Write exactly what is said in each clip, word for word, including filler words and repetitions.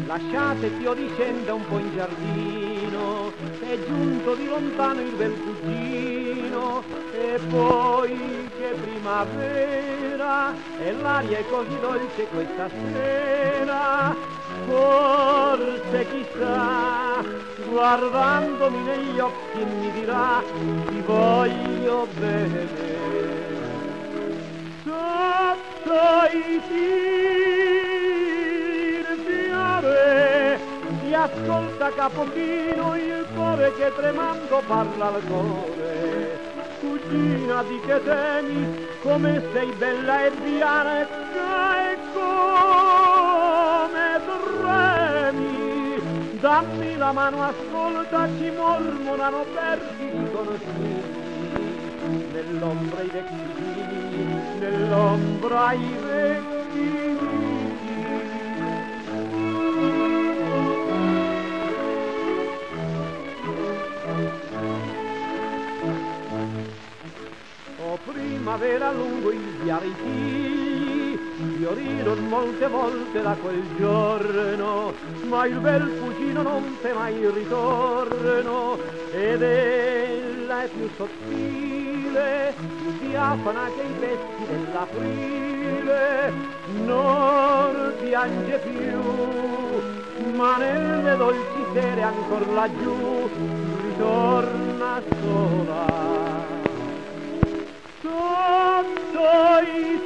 lasciate Dio discenda un po' in giardino, è giunto di lontano il bel cugino, e poi che primavera, e l'aria è così dolce questa sera, forse chissà, guardandomi negli occhi mi dirà, ti voglio bene. Sotto i si ascolta Capocchino il cuore che tremando parla al cuore. Cugina di che temi, come sei bella e bianca e come tremi. Dammi la mano, ascolta, ci mormorano versi riconosciuti. Nell'ombra i vecchi, nell'ombra i vecchi. Primavera lungo il viare i figli fiorirono molte volte da quel giorno, ma il bel cugino non fe mai il ritorno, ed ella è più sottile, più diafana che i vesti dell'aprile, non piange più, ma nelle dolci sere ancor laggiù ritorna sola. Sotto i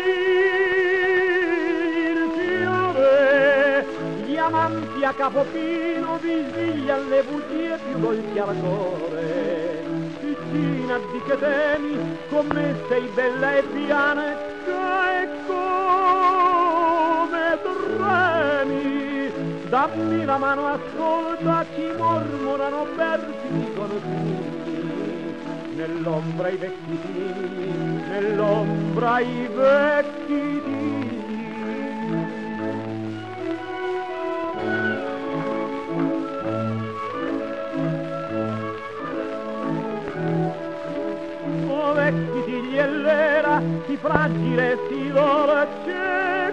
figli il fiore, gli amanti a Capocchino vi sveglia le bugie più dolci al cuore. Piccina di che temi, come sei bella e bianca e come tremi. Dammi la mano, ascolta, ci mormorano versi riconosciuti. Nell'ombra i vecchi dì, nell'ombra i vecchi dì. O vecchi figli e l'era, si fragile e si dolce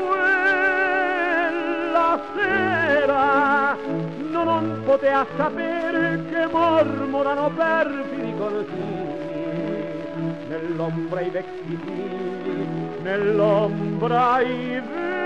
quella sera, no, non potea sapere che mormorano perfidi conosciuti. Nell'ombra i vecchi figli, nell'ombra i vecchi